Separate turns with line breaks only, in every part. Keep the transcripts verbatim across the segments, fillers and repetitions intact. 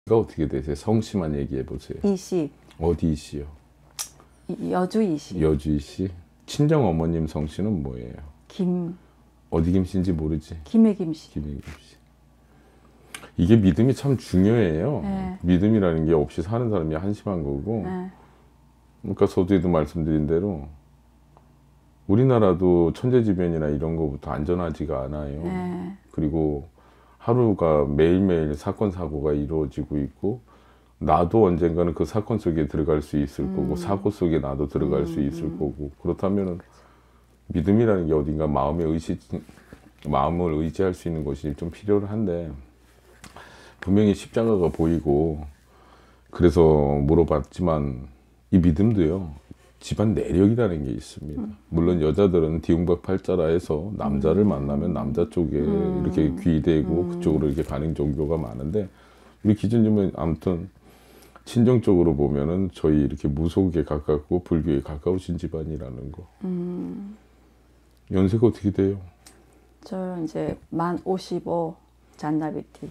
가 어떻게 되세요? 성씨만 얘기해 보세요.
이씨.
어디 이씨요?
여주 이씨.
여주 이씨. 친정 어머님 성씨는 뭐예요?
김.
어디 김씨인지 모르지?
김해 김씨.
김해 김씨. 이게 믿음이 참 중요해요.
네.
믿음이라는 게 없이 사는 사람이 한심한 거고.
네.
그러니까 서두에도 말씀드린 대로 우리나라도 천재지변이나 이런 거부터 안전하지가 않아요.
네.
그리고 하루가 매일매일 사건 사고가 이루어지고 있고 나도 언젠가는 그 사건 속에 들어갈 수 있을
음.
거고 사고 속에 나도 들어갈
음.
수 있을 거고 그렇다면 믿음이라는 게 어딘가 마음의 의지, 마음을 의지할 수 있는 것이 좀 필요한데 분명히 십자가가 보이고 그래서 물어봤지만 이 믿음도요 집안 내력이라는 게 있습니다.
음.
물론 여자들은 디움박팔자라 해서 남자를
음.
만나면 남자 쪽에
음.
이렇게 귀대고
음.
그쪽으로 이렇게 가는 종교가 많은데 우리 기준님은 아무튼 친정적으로 보면은 저희 이렇게 무속에 가깝고 불교에 가까우신 집안이라는 거.
음.
연세가 어떻게 돼요?
저 이제 만 오십오 잔나비띠.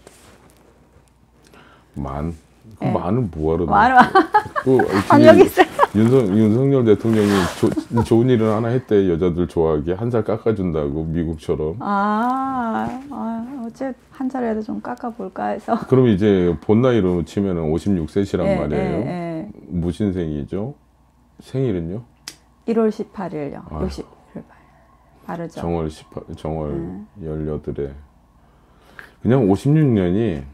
만? 그
네.
만은 뭐하러
만.
그,
아니 여기 있어요.
윤석, 윤석열 대통령이 조, 좋은 일을 하나 했대. 여자들 좋아하게 한 살 깎아준다고 미국처럼.
아, 아 어째 한 살이라도 좀 깎아볼까 해서.
그럼 이제 본 나이로 치면 오십육 세시란
예,
말이에요.
예, 예.
무슨 생이죠? 생일은요?
일월 십팔일요.
아유.
육십 일 바르죠.
정월 십팔, 정월
음.
열여덟에. 그냥 오십육 년이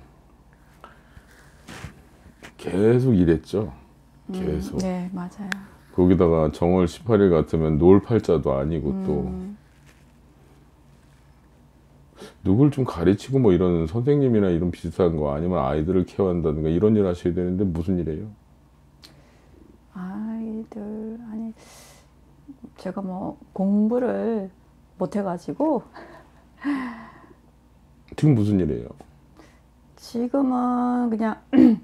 계속 일했죠. 계속.
음, 네, 맞아요.
거기다가 정월 십팔일 같으면 노을팔자도 아니고 또
음.
누굴 좀 가르치고 뭐 이런 선생님이나 이런 비슷한 거 아니면 아이들을 케어한다든가 이런 일 하셔야 되는데 무슨 일이에요?
아이들 아니 제가 뭐 공부를 못 해가지고
지금 무슨 일이에요?
지금은 그냥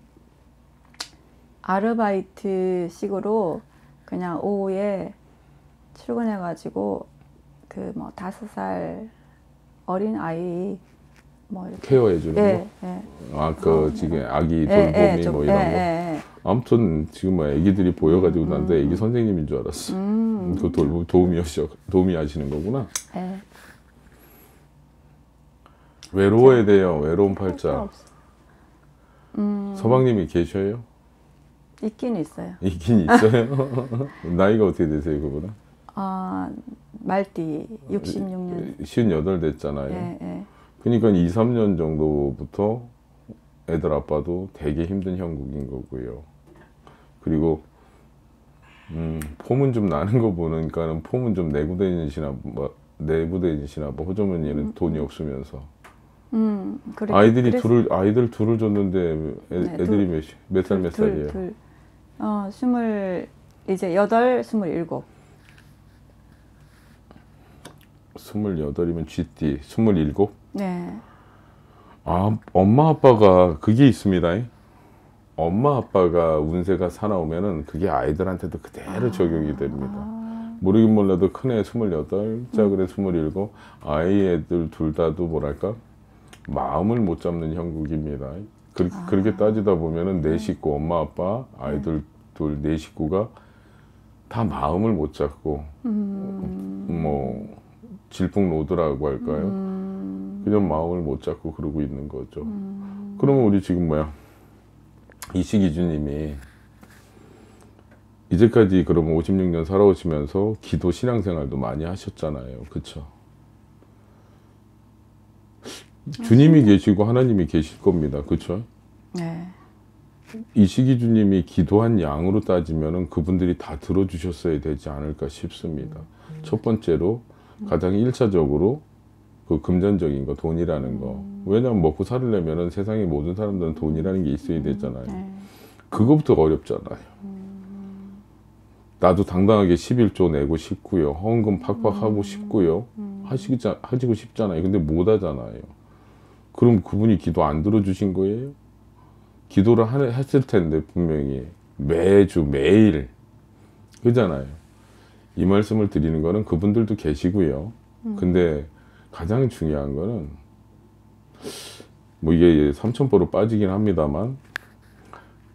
아르바이트 식으로 그냥 오후에 출근해가지고 그 뭐 다섯 살 어린 아이 뭐 이렇게
케어해 주는
예,
거?
예.
아, 그
어,
지금 아기
예,
돌봄이
예, 좀,
뭐 이런
예,
거.
예, 예.
아무튼 지금 뭐 애기들이 보여가지고
음,
난데 애기
음.
선생님인 줄 알았어.
음.
그 돌봄 도우미 하셔 도우미 하시는 거구나.
예.
외로워야 돼요. 외로운
할 수가
팔자.
없어. 음,
서방님이 계셔요?
있긴 있어요.
있긴 있어요. 나이가 어떻게 되세요, 그분은?
아, 말띠 육십육 년.
쉰여덟 됐잖아요.
예, 예.
그러니까 이, 삼 년 정도부터 애들 아빠도 되게 힘든 형국인 거고요. 그리고 음, 폼은 좀 나는 거 보니까는 폼은 좀 내고 다니시나 뭐 내고 다니시나 뭐 호주머니에는
음,
돈이 없으면서
음, 그래,
아이들이
그래서-
둘을 아이들 둘을 줬는데 애,
네,
애들이 몇 몇 살 몇
둘,
살이에요?
둘. 어, 스물 이제 여덟, 스물일곱.
스물여덟이면 쥐띠, 스물일곱?
네.
아, 엄마 아빠가 그게 있습니다. 엄마 아빠가 운세가 사나우면은 그게 아이들한테도 그대로 적용이 됩니다.
아,
모르긴 몰라도 큰애 스물여덟, 작은 애 스물일곱, 아이 애들 둘 다도 뭐랄까 마음을 못 잡는 형국입니다. 그,
아.
그렇게 따지다 보면은 내 식구, 엄마 아빠, 아이들 둘, 네 식구가 다 마음을 못 잡고
음,
뭐 질풍노도라고 할까요?
음,
그냥 마음을 못 잡고 그러고 있는 거죠.
음,
그러면 우리 지금 뭐야? 이시기주님이 이제까지 그러면 오십육 년 살아오시면서 기도 신앙생활도 많이 하셨잖아요. 그쵸? 주님이 계시고 하나님이 계실 겁니다. 그쵸?
네.
이시기주님이 기도한 양으로 따지면은 그분들이 다 들어주셨어야 되지 않을까 싶습니다. 첫 번째로 가장 일차적으로 그 금전적인 거, 돈이라는 거. 왜냐면 먹고 살려면은 세상의 모든 사람들은 돈이라는 게 있어야 되잖아요.
네.
그거부터 어렵잖아요. 나도 당당하게 십일조 내고 싶고요. 헌금 팍팍 하고 싶고요. 하시자, 하시고 싶잖아요. 근데 못 하잖아요. 그럼 그분이 기도 안 들어주신 거예요? 기도를 하, 했을 텐데 분명히 매주 매일 그잖아요. 이 말씀을 드리는 거는 그분들도 계시고요. 근데 가장 중요한 거는 뭐 이게 삼천포로 빠지긴 합니다만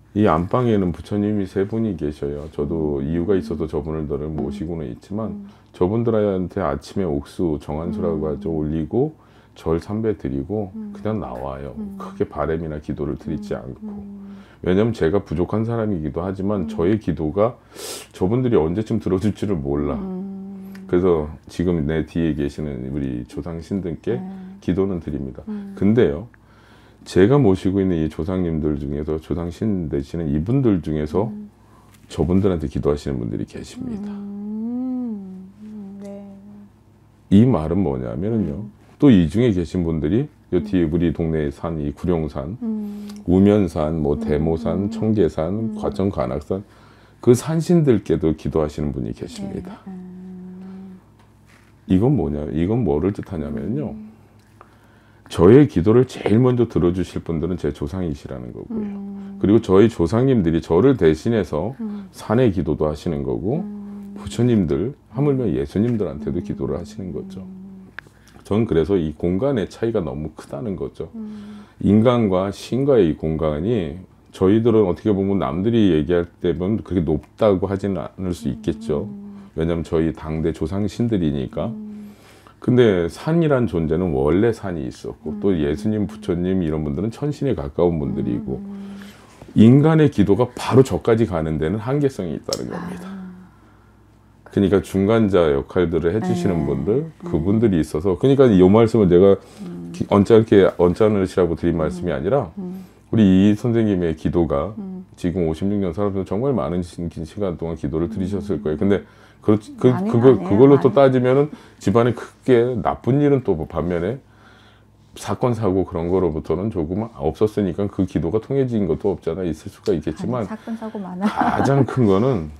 이 안방에는 부처님이 세 분이 계셔요. 저도 이유가 있어서 저분들을 모시고는 있지만
음.
저분들한테 아침에 옥수 정한수라고
음.
하죠. 올리고 절 삼배 드리고
음.
그냥 나와요.
음.
크게 바람이나 기도를 드리지 않고.
음.
왜냐면 제가 부족한 사람이기도 하지만
음.
저의 기도가 저분들이 언제쯤 들어줄지를 몰라.
음.
그래서 지금 내 뒤에 계시는 우리 조상신들께
네.
기도는 드립니다.
음.
근데요, 제가 모시고 있는 이 조상님들 중에서 조상신 되시는 이분들 중에서
음.
저분들한테 기도하시는 분들이 계십니다.
음. 네.
이 말은 뭐냐면요,
음.
또 이 중에 계신 분들이 요 뒤에 우리 동네에 산 이 구룡산,
음.
우면산, 뭐
음.
대모산,
음.
청계산,
음.
과천 관악산, 그 산신들께도 기도하시는 분이 계십니다.
네. 음.
이건 뭐냐, 이건 뭐를 뜻하냐면요,
음.
저의 기도를 제일 먼저 들어주실 분들은 제 조상이시라는 거고요.
음.
그리고 저희 조상님들이 저를 대신해서
음.
산의 기도도 하시는 거고,
음.
부처님들, 하물며 예수님들한테도 기도를 하시는 거죠. 저는 그래서 이 공간의 차이가 너무 크다는 거죠.
음.
인간과 신과의 이 공간이 저희들은 어떻게 보면 남들이 얘기할 때 보면 그렇게 높다고 하지는 않을 수 있겠죠. 왜냐하면 저희 당대 조상신들이니까.
음.
근데 산이란 존재는 원래 산이 있었고
음.
또 예수님, 부처님 이런 분들은 천신에 가까운 분들이고
음.
인간의 기도가 바로 저까지 가는 데는 한계성이 있다는 겁니다.
아.
그러니까 중간자 역할들을 해주시는
네.
분들, 그분들이 있어서, 그러니까 이 말씀을 제가
음.
기- 언짢게, 언짢으시라고 드린 말씀이 아니라
음.
우리 이 선생님의 기도가
음.
지금 오십육 년 살아서 정말 많은 시- 긴 시간 동안 기도를 드리셨을 거예요. 근데 그, 그,
많이는
그거,
아니에요,
그걸로 또
많이.
따지면은 집안에 크게 나쁜 일은 또 반면에 사건, 사고 그런 거로부터는 조금 없었으니까 그 기도가 통해진 것도 없잖아. 있을 수가 있겠지만
아니, 사건 사고 많아.
가장 큰 거는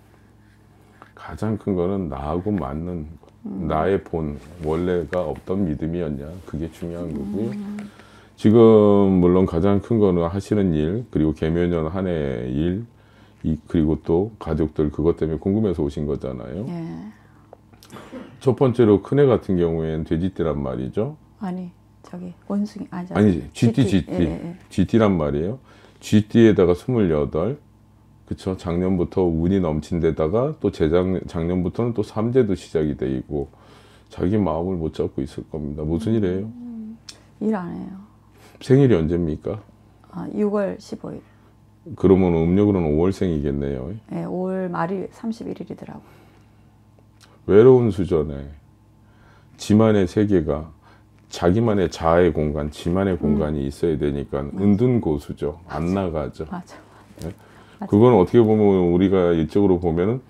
가장 큰 거는 나하고 맞는
음.
나의 본 원래가 어떤 믿음이었냐, 그게 중요한 거고요. 지금 물론 가장 큰 거는 하시는 일, 그리고 개묘년 한 해 일, 이, 그리고 또 가족들 그것 때문에 궁금해서 오신 거잖아요.
예.
첫 번째로 큰애 같은 경우에는 돼지띠란 말이죠.
아니 저기 원숭이 아니 저-
아니지, 쥐띠, 쥐띠.
예, 예,
쥐띠란 말이에요. 쥐띠에다가 스물여덟, 그쵸. 작년부터 운이 넘친 데다가 또 재작, 작년부터는 또 삼재도 시작이 돼 있고 자기 마음을 못 잡고 있을 겁니다. 무슨 일이에요?
예. 일 안 해요.
생일이 언제입니까?
아, 유월 십오일.
그러면 음력으로는 오월생이겠네요.
예, 오월 말이 삼십일일이더라고.
외로운 수전에 지만의 세계가 자기만의 자아의 공간, 지만의 공간이 있어야 되니까 은둔고수죠. 안 나가죠.
맞아.
네?
맞아.
그거는 어떻게 보면 우리가 이쪽으로 보면은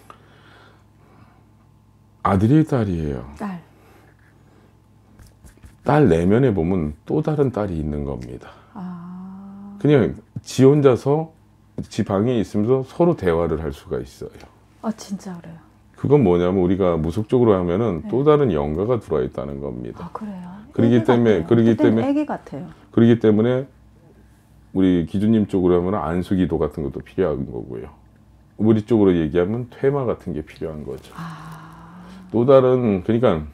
아들이 딸이에요.
딸.
딸 내면에 보면 또 다른 딸이 있는 겁니다.
아.
그냥 지 혼자서 지 방에 있으면서 서로 대화를 할 수가 있어요.
아 진짜 그래요.
그건 뭐냐면 우리가 무속적으로 하면은
네.
또 다른 영가가 들어와 있다는 겁니다.
아 그래요.
그러기
애기
때문에-
같아요.
그러기
그때는
때문에-
애기 같아요.
그렇기 때문에 우리 기주님 쪽으로 하면 안수기도 같은 것도 필요한 거고요. 우리 쪽으로 얘기하면 퇴마 같은 게 필요한 거죠.
아.
또 다른, 그러니까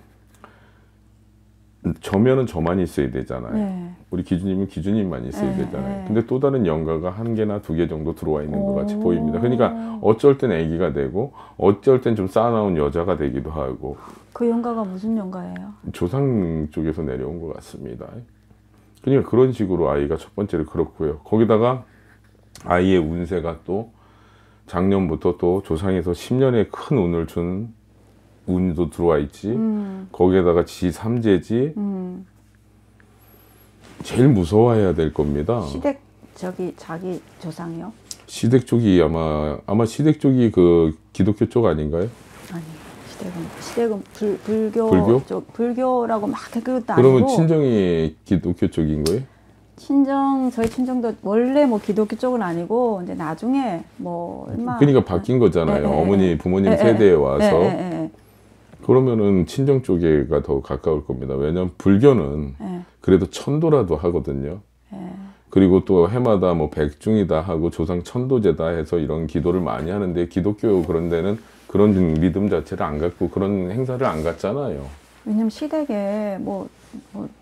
저면은 저만 있어야 되잖아요.
네.
우리 기주님은 기주님만 있어야
네,
되잖아요.
네.
근데 또 다른 영가가 한 개나 두 개 정도 들어와 있는 것 같이
오.
보입니다. 그러니까 어쩔 땐 아기가 되고 어쩔 땐 좀 쌓아놓은 여자가 되기도 하고
그 영가가 무슨 영가예요?
조상 쪽에서 내려온 것 같습니다. 그러니까 그런 식으로 아이가 첫 번째로 그렇고요. 거기다가 아이의 운세가 또 작년부터 또 조상에서 십 년의 큰 운을 준 운도 들어와 있지.
음.
거기에다가 지 삼재지.
음.
제일 무서워해야 될 겁니다.
시댁 저기 자기 조상이요?
시댁 쪽이 아마 아마 시댁 쪽이 그 기독교 쪽 아닌가요?
아니 시댁은 시댁은 불, 불교,
불교?
쪽 불교라고 막 그것도
그러면
아니고
친정이 기독교 쪽인 거예요?
친정 저희 친정도 원래 뭐 기독교 쪽은 아니고 이제 나중에 뭐 얼마
그러니까 바뀐 거잖아요.
예, 예,
어머니
예.
부모님
예,
세대에
예,
와서.
예, 예, 예,
그러면은 친정 쪽에가 더 가까울 겁니다. 왜냐면 불교는
예,
그래도 천도라도 하거든요.
예.
그리고 또 해마다 뭐 백중이다 하고 조상 천도제다 해서 이런 기도를 많이 하는데 기독교 그런 데는 그런 믿음 자체를 안 갖고 그런 행사를 안 갖잖아요.
왜냐면 시댁에 뭐, 뭐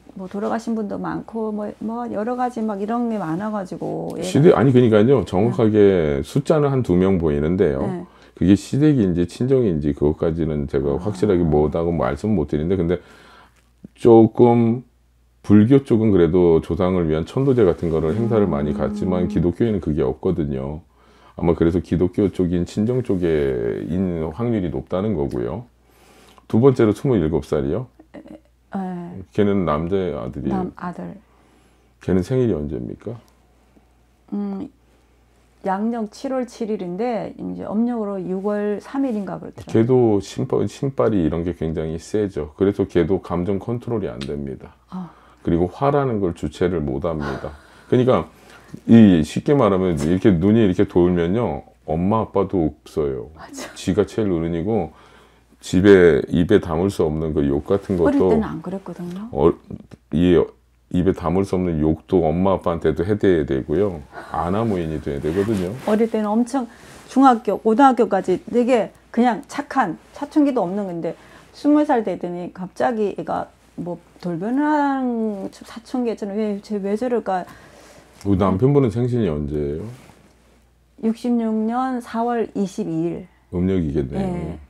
뭐 돌아가신 분도 많고 뭐, 뭐 여러 가지 막 이런 게 많아가지고 얘가-
시댁 아니 그러니까요. 정확하게 숫자는 한 두 명 보이는데요.
네.
그게 시댁인지 친정인지 그것까지는 제가
아.
확실하게 뭐다고 말씀 못 드리는데 근데 조금 불교 쪽은 그래도 조상을 위한 천도제 같은 거를 행사를
음.
많이 갔지만 기독교에는 그게 없거든요. 아마 그래서 기독교 쪽인 친정 쪽에 있는 확률이 높다는 거고요. 두 번째로 스물일곱 살이요.
네.
걔는 남자 아들이에요.
남 아들.
걔는 생일이 언제입니까?
음, 양력 칠월 칠일인데 이제 âm曆으로 유월 삼일인가 그렇더라고요.
걔도 신발, 신발이 이런 게 굉장히 세죠. 그래서 걔도 감정 컨트롤이 안 됩니다.
아.
그리고 화라는 걸 주체를 못 합니다. 그러니까 이 쉽게 말하면 이렇게 눈이 이렇게 돌면요. 엄마 아빠도 없어요.
맞아.
지가 제일 어른이고 집에 입에 담을 수 없는 그 욕 같은 것도
어릴 때는 안 그랬거든요.
어, 이 입에 담을 수 없는 욕도 엄마 아빠한테도 해대야 되고요. 아나무인이 돼야 되거든요.
어릴 때는 엄청 중학교, 고등학교까지 되게 그냥 착한 사춘기도 없는 건데 스물 살 되더니 갑자기 애가 뭐 돌변한 사춘기 했잖아요. 왜, 쟤 왜 저럴까?
우리 남편분은 생신이 언제예요?
육십육 년 사월 이십이일.
음력이겠네요.
네.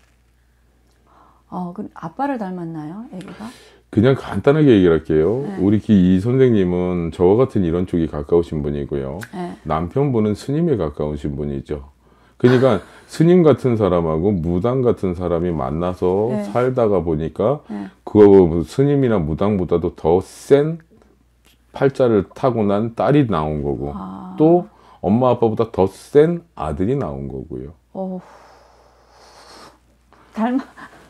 어, 그 아빠를 닮았나요, 애기가?
그냥 간단하게 얘기를 할게요.
네.
우리 이 선생님은 저와 같은 이런 쪽이 가까우신 분이고요.
네.
남편분은 스님에 가까우신 분이죠. 그러니까 스님 같은 사람하고 무당 같은 사람이 만나서
네.
살다가 보니까
네.
그 스님이나 무당보다도 더 센 팔자를 타고난 딸이 나온 거고
아.
또 엄마 아빠보다 더 센 아들이 나온 거고요.
어. 닮아.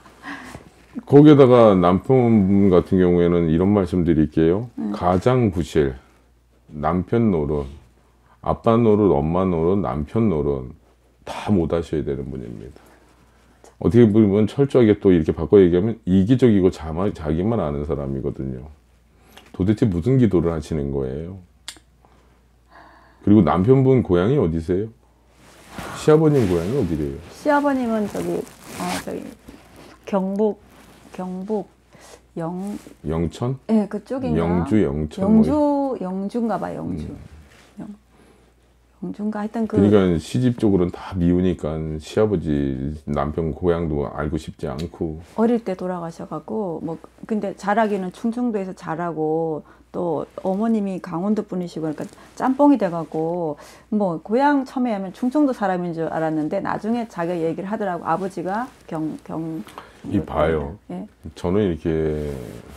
거기에다가 남편 같은 경우에는 이런 말씀 드릴게요.
음.
가장 구실, 남편 노릇, 아빠 노릇, 엄마 노릇, 남편 노릇 다 못 하셔야 되는 분입니다. 어떻게 보면 철저하게 또 이렇게 바꿔 얘기하면 이기적이고 자마, 자기만 아는 사람이거든요. 도대체 무슨 기도를 하시는 거예요? 그리고 남편분 고향이 어디세요? 시아버님 고향이 어디래요?
시아버님은 저기 어 저기 경북 경북 영
영천?
예, 그쪽인가?
영주, 영천.
영주
뭐.
영주인가 봐, 영주.
음.
영, 영주인가 하여튼 그
그러니까 시집 쪽으로는 다 미우니까 시아버지 남편 고향도 알고 싶지 않고
어릴 때 돌아가셔갖고 뭐 근데 자라기는 충청도에서 자라고 또 어머님이 강원도 분이시고 그러니까 짬뽕이 돼갖고 뭐 고향 처음에 하면 충청도 사람인 줄 알았는데 나중에 자기가 얘기를 하더라고. 아버지가 경 경
이 봐요.
예.
저는 이렇게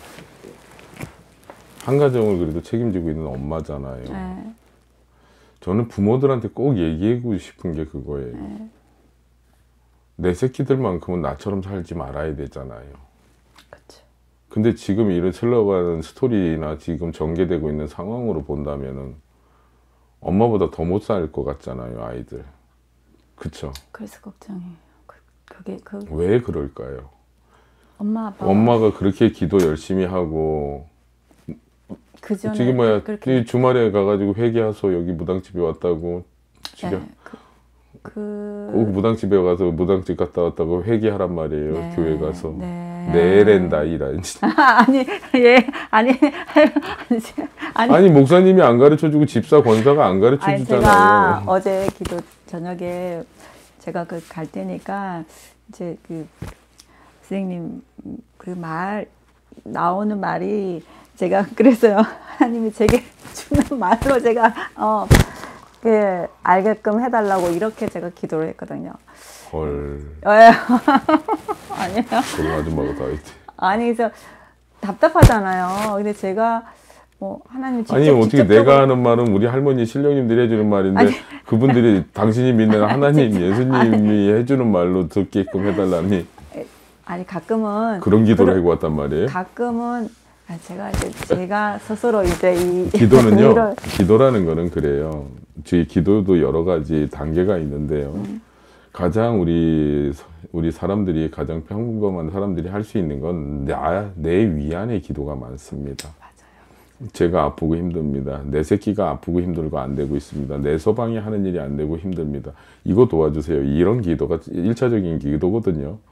한 가정을 그래도 책임지고 있는 엄마잖아요.
예.
저는 부모들한테 꼭 얘기하고 싶은 게 그거예요.
예.
내 새끼들만큼은 나처럼 살지 말아야 되잖아요.
그렇죠.
근데 지금 이런 흘러가는 스토리나 지금 전개되고 있는 상황으로 본다면은 엄마보다 더 못 살 것 같잖아요, 아이들. 그쵸?
그래서 걱정해요. 그, 그게 그
왜 그럴까요?
엄마 아빠
엄마가 그렇게 기도 열심히 하고
그 전에
지금 뭐야
그렇게
이 주말에 가가지고 회개하소 여기 무당집에 왔다고 지가
네, 그, 그
꼭 무당집에 가서 무당집 갔다 왔다고 회개하란 말이에요.
네,
교회 가서
네.
내렌다 이란
아니 예 아니 아니
아니 목사님이 안 가르쳐주고 집사 권사가 안
아니
가르쳐주잖아요.
제가 어제 기도 저녁에 제가 그 갈 때니까 이제 그 선생님 그 말 나오는 말이 제가 그래서요 하나님이 제게 주는 말로 제가 어 그 알게끔 해달라고 이렇게 제가 기도를 했거든요.
헐
예. 아니에요.
그런 아줌마가 다 있지.
아니 그래서 답답하잖아요. 근데 제가 뭐 하나님 직접
아니 어떻게
직접적으로
내가 하는 말은 우리 할머니 신령님들이 해주는 말인데
아니.
그분들이 당신이 믿는 하나님 예수님이 해주는 말로 듣게끔 해달라니
아니 가끔은
그런 기도를
그러-
하고 왔단 말이에요.
가끔은 아, 제가 이제 제가 스스로 이제 이
기도는요.
이런-
기도라는 거는 그래요. 저희 기도도 여러 가지 단계가 있는데요.
음.
가장 우리 우리 사람들이 가장 평범한 사람들이 할 수 있는 건 나, 내 위안의 기도가 많습니다.
맞아요.
제가 아프고 힘듭니다. 내 새끼가 아프고 힘들고 안 되고 있습니다. 내 서방이 하는 일이 안 되고 힘듭니다. 이거 도와주세요. 이런 기도가 일차적인 기도거든요.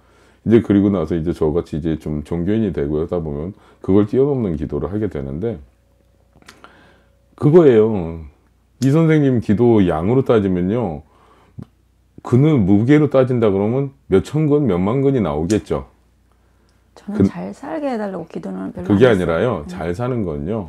이제 그리고 나서 이제 저같이 이제 좀 종교인이 되고 하다 보면 그걸 뛰어넘는 기도를 하게 되는데, 그거예요. 이 선생님 기도 양으로 따지면요, 그는 무게로 따진다 그러면 몇천 건, 몇만 건이 나오겠죠.
저는
그,
잘 살게 해달라고 기도는 별로
그게
안 했어요.
아니라요.
음.
잘 사는 건요.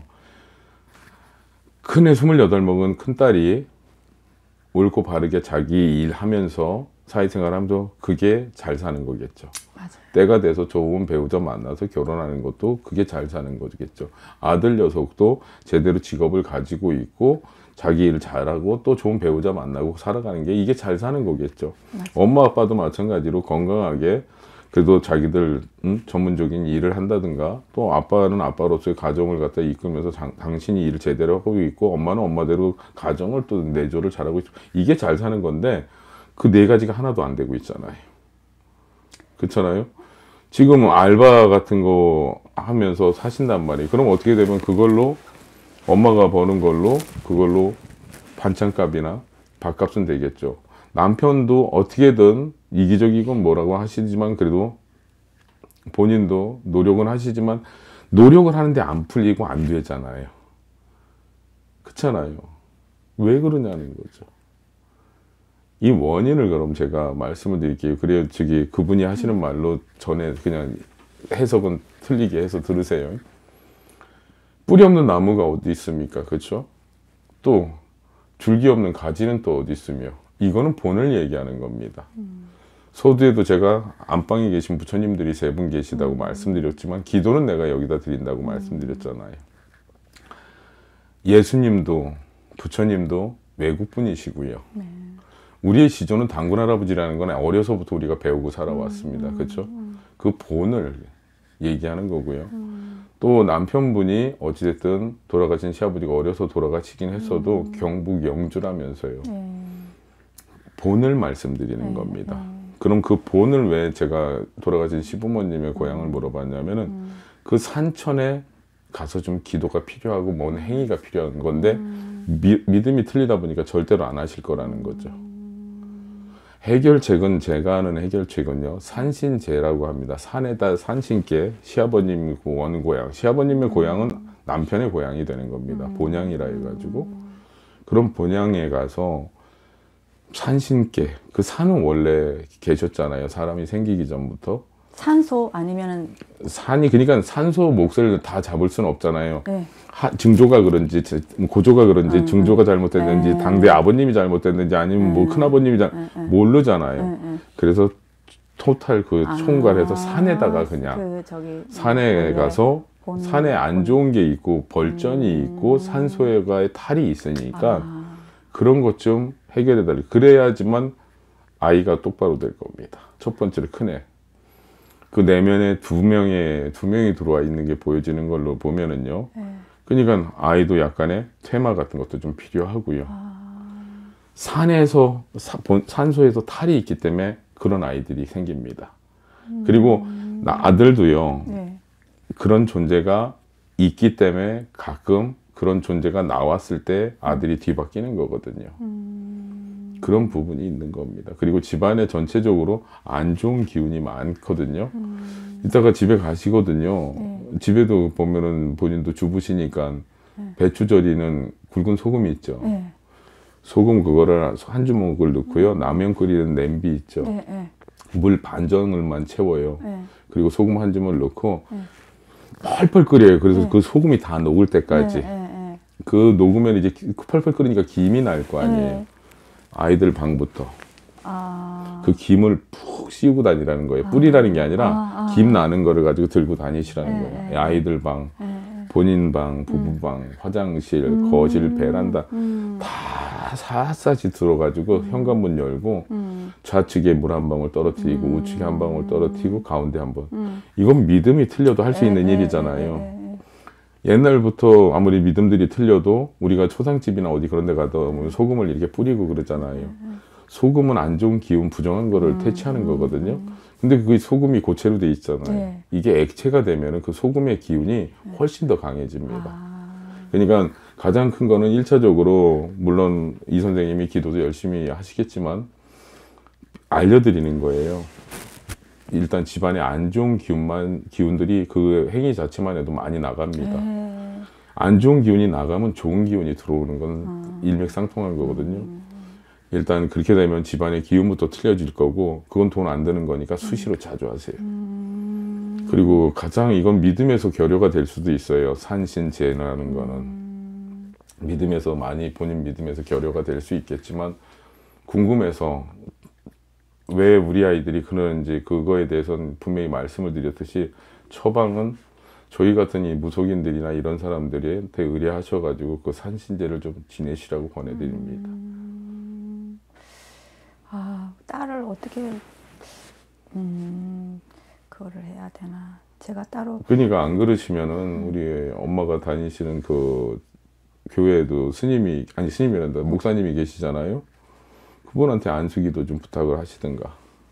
큰애 스물여덟 먹은 큰딸이 옳고 바르게 자기 일하면서 사회생활 하면서 그게 잘 사는 거겠죠.
맞아요.
때가 돼서 좋은 배우자 만나서 결혼하는 것도 그게 잘 사는 거겠죠. 아들 녀석도 제대로 직업을 가지고 있고 자기 일 잘하고 또 좋은 배우자 만나고 살아가는 게 이게 잘 사는 거겠죠.
맞아요.
엄마 아빠도 마찬가지로 건강하게 그래도 자기들 음, 전문적인 일을 한다든가, 또 아빠는 아빠로서의 가정을 갖다 이끌면서 장, 당신이 일을 제대로 하고 있고 엄마는 엄마대로 가정을 또 내조를 잘하고 있고, 이게 잘 사는 건데 그 네 가지가 하나도 안 되고 있잖아요. 그렇잖아요. 지금 알바 같은 거 하면서 사신단 말이에요. 그럼 어떻게 되면 그걸로 엄마가 버는 걸로 그걸로 반찬값이나 밥값은 되겠죠. 남편도 어떻게든 이기적이건 뭐라고 하시지만 그래도 본인도 노력은 하시지만 노력을 하는데 안 풀리고 안 되잖아요. 그렇잖아요. 왜 그러냐는 거죠. 이 원인을 그럼 제가 말씀을 드릴게요. 그래야 저기 그분이 하시는 말로 전에 그냥 해석은 틀리게 해서 들으세요. 뿌리 없는 나무가 어디 있습니까? 그렇죠? 또 줄기 없는 가지는 또 어디 있으며, 이거는 본을 얘기하는 겁니다. 음. 서두에도 제가 안방에 계신 부처님들이 세 분 계시다고 음. 말씀드렸지만 기도는 내가 여기다 드린다고 음. 말씀드렸잖아요. 예수님도 부처님도 외국분이시고요. 네. 우리의 시조는 단군 할아버지라는 건 어려서부터 우리가 배우고 살아왔습니다. 음. 그렇죠? 그 본을 얘기하는 거고요. 음. 또 남편분이 어찌됐든 돌아가신 시아버지가 어려서 돌아가시긴 했어도 음. 경북 영주라면서요. 네. 본을 말씀드리는 네. 겁니다. 네. 그럼 그 본을 왜 제가 돌아가신 시부모님의 고향을 물어봤냐면은 음. 그 산천에 가서 좀 기도가 필요하고 뭔 행위가 필요한 건데 음. 미, 믿음이 틀리다 보니까 절대로 안 하실 거라는 거죠. 해결책은, 제가 아는 해결책은요, 산신제라고 합니다. 산에다 산신께 시아버님 원고향, 시아버님의 고향은 남편의 고향이 되는 겁니다. 본향이라 해가지고. 그럼 본향에 가서 산신께, 그 산은 원래 계셨잖아요. 사람이 생기기 전부터.
산소 아니면은
산이, 그러니까 산소 몫을 다 잡을 수는 없잖아요.
네.
하, 증조가 그런지 고조가 그런지
음,
중조가
음.
잘못됐는지
네.
당대 아버님이 잘못됐는지 아니면
음,
뭐 큰아버님이 잘
음, 음.
모르잖아요.
음, 음.
그래서 토탈 그
아,
총괄해서 산에다가 그냥
그 저기
산에 가서
본,
산에 안
본.
좋은 게 있고 벌전이
음.
있고 산소에가의 탈이 있으니까
아.
그런 것 좀 해결해 달라. 그래야지만 아이가 똑바로 될 겁니다. 첫 번째로 큰애. 그 내면에 두 명의 두 명이 들어와 있는 게 보여지는 걸로 보면은요.
네.
그러니까 아이도 약간의 퇴마 같은 것도 좀 필요하고요.
아.
산에서 사, 본, 산소에서 탈이 있기 때문에 그런 아이들이 생깁니다. 음. 그리고 나 아들도요.
네.
그런 존재가 있기 때문에 가끔 그런 존재가 나왔을 때 아들이 뒤바뀌는 거거든요. 음. 그런 부분이 있는 겁니다. 그리고 집안에 전체적으로 안 좋은 기운이 많거든요. 음. 이따가 집에 가시거든요. 네. 집에도 보면은 본인도 주부시니까 네. 배추 절이는 굵은 소금이 있죠. 네. 소금 그거를 한 주먹을 넣고요. 음. 라면 끓이는 냄비 있죠. 네. 네. 물 반전을만 채워요. 네. 그리고 소금 한 주먹을 넣고 네. 펄펄 끓여요. 그래서 네. 그 소금이 다 녹을 때까지. 네. 네. 그 녹으면 이제 펄펄 끓으니까 김이 날 거 아니에요. 네. 아이들 방부터. 아... 그 김을 푹 씌우고 다니라는 거예요. 뿌리라는 게 아니라 아, 아. 김 나는 거를 가지고 들고 다니시라는 네, 거예요. 네. 아이들 방, 네. 본인 방, 부부 방, 음. 화장실, 음. 거실, 베란다 음. 다 샅샅이 들어가지고 음. 현관문 열고 음. 좌측에 물 한 방울 떨어뜨리고 음. 우측에 한 방울 떨어뜨리고 가운데 한 번. 음. 이건 믿음이 틀려도 할 수 있는 네, 일이잖아요. 네, 네. 옛날부터 아무리 믿음들이 틀려도 우리가 초상집이나 어디 그런 데 가도 소금을 이렇게 뿌리고 그러잖아요. 소금은 안 좋은 기운, 부정한 거를 음, 퇴치하는 거거든요. 근데 그 소금이 고체로 돼 있잖아요. 네. 이게 액체가 되면 그 소금의 기운이 훨씬 더 강해집니다. 아. 그러니까 가장 큰 거는 일 차적으로 물론 이 선생님이 기도도 열심히 하시겠지만 알려드리는 거예요. 일단 집안에 안 좋은 기운만 기운들이 그 행위 자체만 해도 많이 나갑니다.
네.
안 좋은 기운이 나가면 좋은 기운이 들어오는 건
음.
일맥상통한 거거든요.
음.
일단 그렇게 되면 집안의 기운부터 틀려질 거고 그건 돈 안 드는 거니까 수시로 자주 하세요.
음.
그리고 가장 이건 믿음에서 결여가 될 수도 있어요. 산신제라는 거는.
음.
믿음에서 많이 본인 믿음에서 결여가 될 수 있겠지만 궁금해서 왜 우리 아이들이 그러는지 그거에 대해서는 분명히 말씀을 드렸듯이 처방은 저희 같은 이 무속인들이나 이런 사람들한테 의뢰하셔가지고 그 산신제를 좀 지내시라고 권해드립니다.
음. 아, 딸을 어떻게 음, 그거를 해야 되나? 제가 따로
그러니까 안 그러시면은 우리 엄마가 다니시는 그 교회에도 스님이 아니 스님이란다 목사님이 계시잖아요. 그분한테 안수기도 좀 부탁을 하시든가.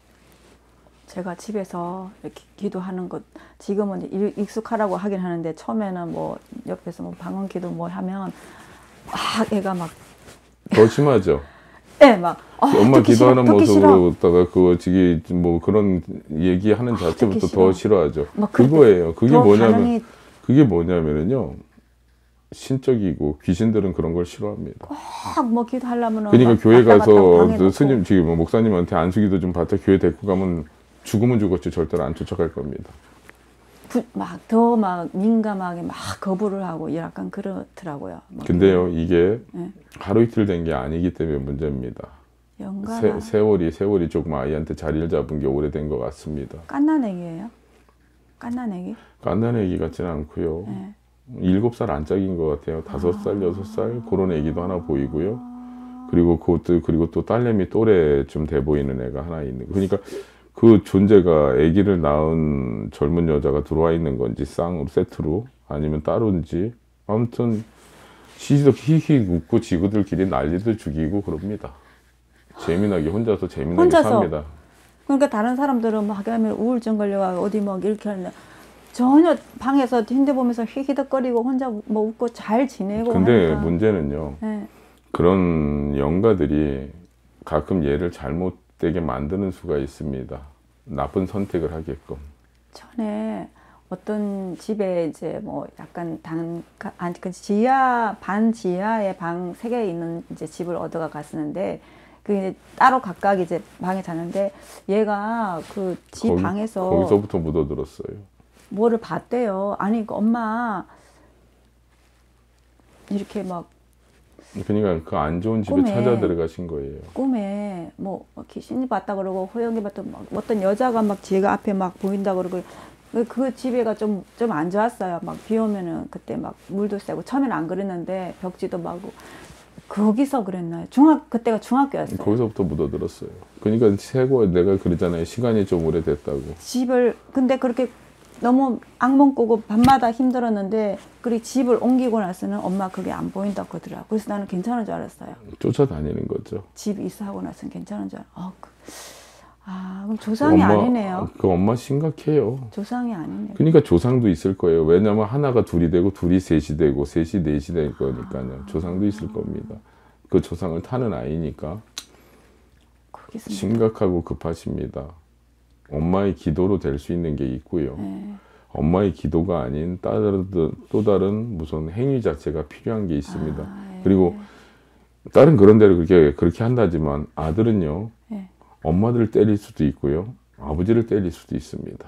제가 집에서 이렇게 기도하는 것 지금은 이제 익숙하라고 하긴 하는데 처음에는 뭐 옆에서 뭐 방언 기도 뭐 하면 막 애가 막
더 심하죠.
예, 막 아,
엄마
듣기 싫어,
기도하는
듣기 싫어.
모습으로다가 그거 저기 뭐 그런 얘기하는 자체부터
듣기
더
싫어.
싫어하죠.
막 그럴 때
그거예요. 그게
더
뭐냐면
반응이
그게 뭐냐면은요. 신적이고 귀신들은 그런 걸 싫어합니다.
막 뭐 기도하려면은
그러니까
막
교회
왔다 갔다
가서
방해놓고.
그 스님 지금 뭐 목사님한테 안수기도 좀 받자 교회 데리고 가면 죽으면 죽었지 절대로 안 쫓아갈 겁니다.
막 더 막 민감하게 막 거부를 하고 약간 그렇더라고요. 막
근데요 이게
네.
하루 이틀 된 게 아니기 때문에 문제입니다.
연가나
세, 세월이 세월이 조금 아이한테 자리를 잡은 게 오래된 것 같습니다.
깐나내기예요? 깐나내기?
깐난 애기 같지는 않고요.
네.
일곱 살 안짝인 것 같아요. 다섯 살, 여섯 살 그런 애기도 하나 보이고요. 그리고 그것도 그리고 또 딸내미 또래 좀 돼 보이는 애가 하나 있는. 그러니까 그 존재가 아기를 낳은 젊은 여자가 들어와 있는 건지 쌍으로 세트로 아니면 따로인지 아무튼 시시덕 히히 웃고 지구들끼리 난리도 죽이고 그럽니다. 재미나게 혼자서 재미나게
혼자서.
삽니다.
그러니까 다른 사람들은 막 하면 우울증 걸려가 어디 막 이렇게 하는데 전혀 방에서 핸드보면서 휘휘덕거리고 혼자 뭐 웃고 잘 지내고
근데
하니까.
문제는요.
네.
그런 영가들이 가끔 얘를 잘못되게 만드는 수가 있습니다. 나쁜 선택을 하게끔.
전에 어떤 집에 이제 뭐 약간 단, 아니 그 지하 반 지하에 방 세 개 있는 이제 집을 얻어가 갔었는데 그 이제 따로 각각 이제 방에 자는데 얘가 그 집
거기,
방에서
거기서부터 묻어들었어요.
뭐를 봤대요. 아니 그 엄마 이렇게 막
그러니까 그 안 좋은 집에
꿈에
찾아 들어가신 거예요.
꿈에 뭐 귀신이 봤다 그러고 호영이 봤다 막 어떤 여자가 막 지가 앞에 막 보인다 그러고 그, 그 집에가 좀 좀 안 좋았어요. 막 비 오면은 그때 막 물도 세고 처음에는 안 그랬는데 벽지도 막고 거기서 그랬나요? 중학 그때가 중학교였어요.
거기서부터 묻어들었어요. 그러니까 세고 내가 그러잖아요. 시간이 좀 오래됐다고.
집을 근데 그렇게 너무 악몽 꾸고 밤마다 힘들었는데 그리고 집을 옮기고 나서는 엄마 그게 안 보인다고 그러더라고요. 그래서 나는 괜찮은 줄 알았어요.
쫓아다니는 거죠.
집 이사하고 나서는 괜찮은 줄 알았어요. 어, 그, 아 그럼 조상이
엄마,
아니네요.
그 엄마 심각해요.
조상이 아니네요.
그러니까 조상도 있을 거예요. 왜냐면 하나가 둘이 되고 둘이 셋이 되고 셋이 넷이 될 거니까요. 조상도 있을 겁니다. 그 조상을 타는 아이니까
그렇겠습니다.
심각하고 급하십니다. 엄마의 기도로 될 수 있는 게 있고요.
네.
엄마의 기도가 아닌 다른, 또 다른 무슨 행위 자체가 필요한 게 있습니다.
아, 예.
그리고 딸은 그런 대로 그렇게 그렇게 한다지만 아들은요.
예.
엄마들을 때릴 수도 있고요. 아버지를 때릴 수도 있습니다.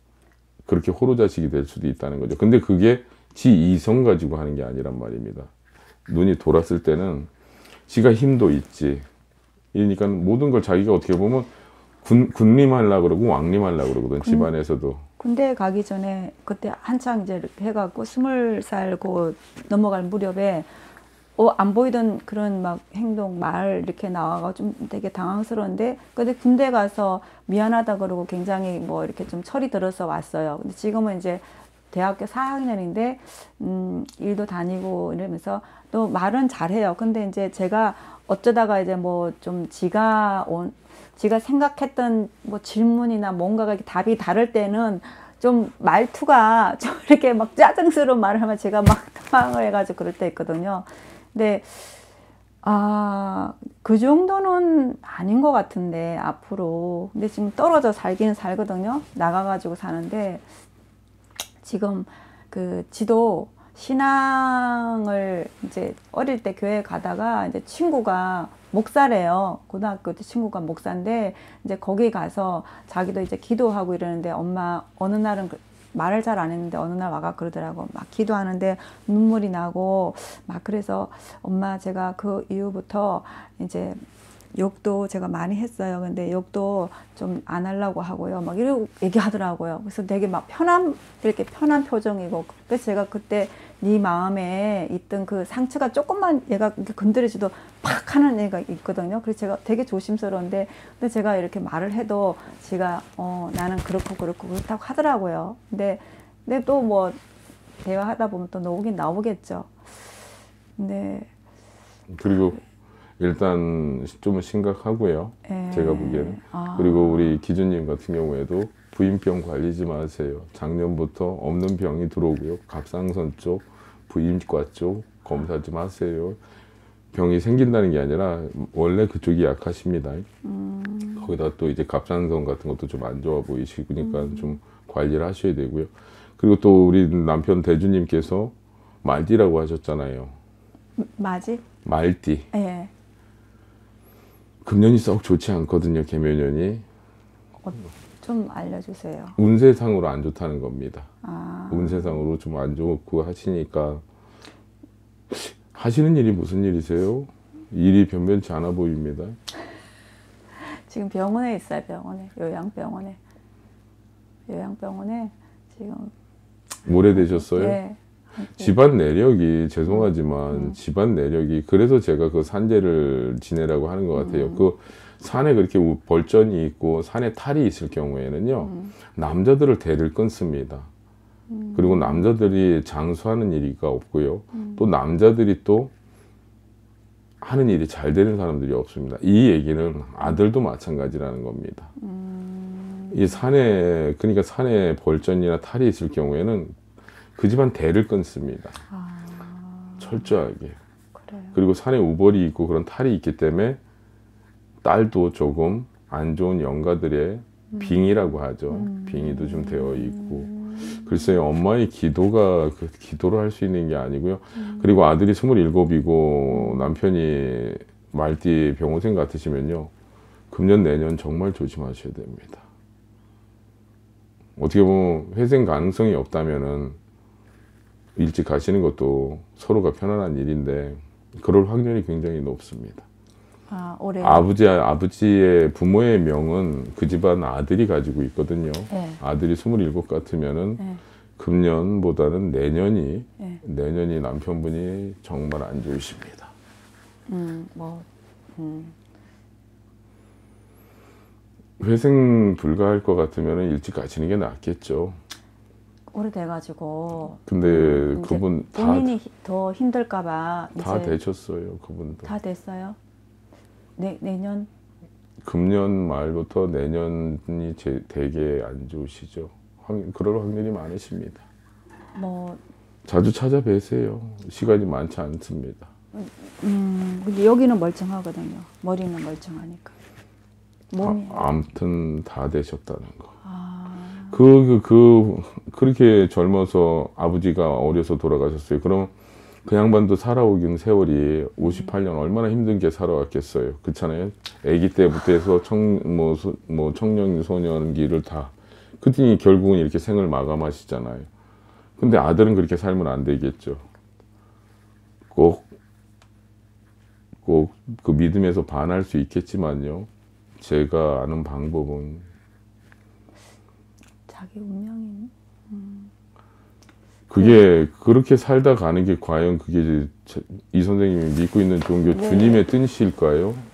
그렇게 호로자식이 될 수도 있다는 거죠. 근데 그게 지 이성 가지고 하는 게 아니란 말입니다. 눈이 돌았을 때는 지가 힘도 있지. 그러니까 모든 걸 자기가 어떻게 보면 군, 군림하려고 그러고 왕림하려고 그러거든.
군-
집안에서도.
군대 가기 전에 그때 한창 이제 이렇게 해갖고 스물 살 고 넘어갈 무렵에 어, 안 보이던 그런 막 행동, 말 이렇게 나와가 좀 되게 당황스러운데 근데 군대 가서 미안하다 그러고 굉장히 뭐 이렇게 좀 철이 들어서 왔어요. 근데 지금은 이제 대학교 사 학년인데 음, 일도 다니고 이러면서 또 말은 잘해요. 근데 이제 제가 어쩌다가 이제 뭐 좀 지가 온 지가 생각했던 뭐 질문이나 뭔가가 답이 다를 때는 좀 말투가 좀 이렇게 막 짜증스러운 말을 하면 제가 막 당황을 해가지고 그럴 때 있거든요. 근데 아, 그 정도는 아닌 것 같은데, 앞으로. 근데 지금 떨어져 살기는 살거든요. 나가가지고 사는데, 지금 그 지도 신앙을 이제 어릴 때 교회 가다가 이제 친구가 목사래요. 고등학교 때 친구가 목사인데, 이제 거기 가서 자기도 이제 기도하고 이러는데, 엄마 어느 날은 그- 말을 잘 안 했는데 어느 날 와가 그러더라고. 막 기도하는데 눈물이 나고 막 그래서 엄마 제가 그 이후부터 이제 욕도 제가 많이 했어요. 근데 욕도 좀 안 하려고 하고요. 막 이러고 얘기하더라고요. 그래서 되게 막 편한, 이렇게 편한 표정이고. 그래서 제가 그때 네 마음에 있던 그 상처가 조금만 얘가 이렇게 건드려져도 팍 하는 애가 있거든요. 그래서 제가 되게 조심스러운데, 근데 제가 이렇게 말을 해도 제가, 어, 나는 그렇고 그렇고 그렇다고 하더라고요. 근데, 근데 또 뭐, 대화하다 보면 또 나오긴 나오겠죠. 근데,
그리고 일단 좀 심각하고요.
예.
제가 보기에는.
아.
그리고 우리 기준님 같은 경우에도 부인병 관리지 마세요. 작년부터 없는 병이 들어오고요. 갑상선 쪽, 부인과 쪽 검사 좀 하세요. 병이 생긴다는 게 아니라 원래 그쪽이 약하십니다.
음.
거기다 또 이제 갑상선 같은 것도 좀 안 좋아 보이시니까 음. 좀 관리를 하셔야 되고요. 그리고 또 우리 남편 대주님께서 말띠라고 하셨잖아요.
맞지?
말띠.
예.
금년이 썩 좋지 않거든요. 개묘년이.
어, 좀 알려주세요.
운세상으로 안 좋다는 겁니다.
아.
운세상으로 좀 안 좋고 하시니까 하시는 일이 무슨 일이세요? 일이 변변치 않아 보입니다.
지금 병원에 있어요. 병원에. 요양병원에. 요양병원에 지금.
오래되셨어요?
예.
집안 내력이 죄송하지만
음.
집안 내력이 그래서 제가 그 산재를 지내라고 하는 것 같아요.
음.
그 산에 그렇게 우- 벌전이 있고 산에 탈이 있을 경우에는요.
음.
남자들을 대를 끊습니다.
음.
그리고 남자들이 장수하는 일이가 없고요.
음.
또 남자들이 또 하는 일이 잘 되는 사람들이 없습니다. 이 얘기는 아들도 마찬가지라는 겁니다.
음.
이 산에 그러니까 산에 벌전이나 탈이 있을 경우에는 그 집안 대를 끊습니다.
아.
철저하게.
그래요.
그리고 산에 우벌이 있고 그런 탈이 있기 때문에 딸도 조금 안 좋은 영가들의
음.
빙이라고 하죠.
음.
빙의도 좀 되어 있고.
음.
글쎄요, 엄마의 기도가 그 기도를 할 수 있는 게 아니고요.
음.
그리고 아들이 스물일곱이고 남편이 말띠 병호생 같으시면요. 금년 내년 정말 조심하셔야 됩니다. 어떻게 보면 회생 가능성이 없다면은 일찍 가시는 것도 서로가 편안한 일인데 그럴 확률이 굉장히 높습니다.
아, 올해.
아버지, 아버지의 부모의 명은 그 집안 아들이 가지고 있거든요.
네.
아들이 스물일곱 같으면은
네.
금년보다는 내년이,
네.
내년이 남편분이 정말 안 좋으십니다.
음, 뭐, 음.
회생 불가할 것 같으면 일찍 가시는 게 낫겠죠.
오래돼가지고.
근데
음, 이제
그분 다,
본인이 히- 더 힘들까봐.
다
이제
되셨어요. 그분도.
다 됐어요? 내, 내년?
금년 말부터 내년이 제, 되게 안 좋으시죠. 확, 그럴 확률이 많으십니다.
뭐,
자주 찾아뵈세요. 시간이 많지 않습니다.
음, 근데 여기는 멀쩡하거든요. 머리는 멀쩡하니까. 몸이.
아, 아무튼 다 되셨다는 거.
아,
그, 그, 그, 그렇게 젊어서 아버지가 어려서 돌아가셨어요. 그럼 그 양반도 살아오긴 세월이 오십팔 년 얼마나 힘든 게 살아왔겠어요. 그렇잖아요. 아기 때부터 해서 청, 뭐, 소, 뭐 청년, 소년기를 다. 그랬더니 결국은 이렇게 생을 마감하시잖아요. 근데 아들은 그렇게 살면 안 되겠죠. 꼭, 꼭 그 믿음에서 반할 수 있겠지만요. 제가 아는 방법은
자기 운명이.
그게 그렇게 살다 가는 게 과연 그게 이 선생님이 믿고 있는 종교
네.
주님의 뜻일까요?